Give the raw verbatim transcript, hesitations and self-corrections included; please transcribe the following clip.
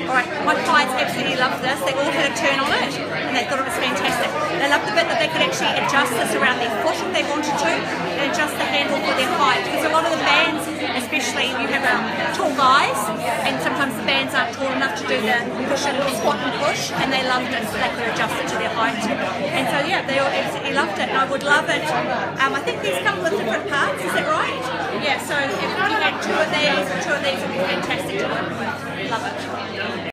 Alright, my clients absolutely loved this. They all had a turn on it and they thought it was fantastic. They loved the bit that they could actually adjust this around their foot if they wanted to, and adjust the handle for their height. Because a lot of the bands, especially you have um, tall guys, and sometimes the bands aren't tall enough to do the push and squat and push, and they loved it, so they could adjust it to their height. And so yeah, they all absolutely loved it, and I would love it. Um, I think these come with different parts, is that right? Yeah, so if you had two of these, two of these would be fantastic to work with. Love it.